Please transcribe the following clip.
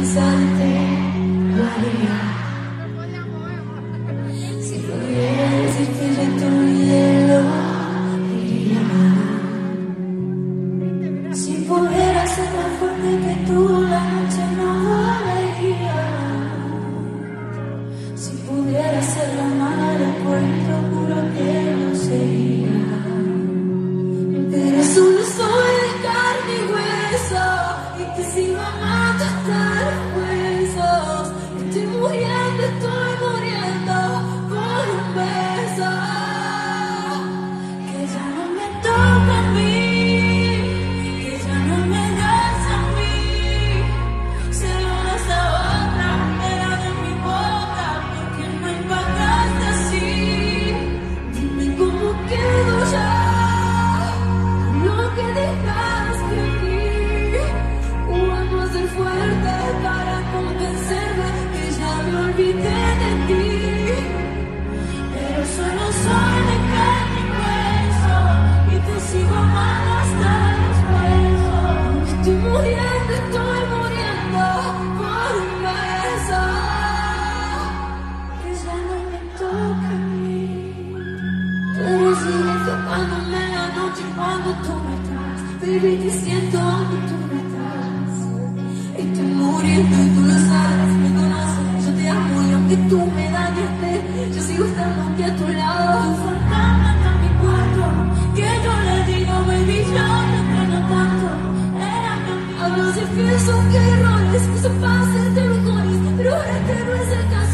besarte lo haría. Si pudiera decirte que te olvidé lo diría. Si pudiera ser más fuerte que tú, la noche no volaría. Si pudiera ser la mala puerta, juro que lo sería. Pero solo soy de carne y hueso, y te sigo amando hasta los huesos. Estoy muriendo por un beso que ya no me toca a mí, que ya no me das a mí. Se lo das a otra, me la de mi boca, porque no hay pagaste así. Dime cómo quedo ya, lo que dejaste aquí. Jugando a ser fuerte para convencerme que ya me olvidé de ti. Pero solo soy de carne y hueso, y te sigo amando hasta los huesos. Estoy muriendo por un beso que ya no me toca a mí. Pero sigue tocándome la noche cuando tú no estás. Baby, te siento aunque tú no estás. Estoy muriendo y tú lo sabes, me conoces. Yo te amo y aunque tú me dañaste, yo sigo estando aquí a tu lado. Tu fantasma está en mi cuarto, que yo le digo, baby, yo te extraño tanto. Era mi amigo. Hablo de fiel, son que errores, que son pases de mejores, pero este no es el caso.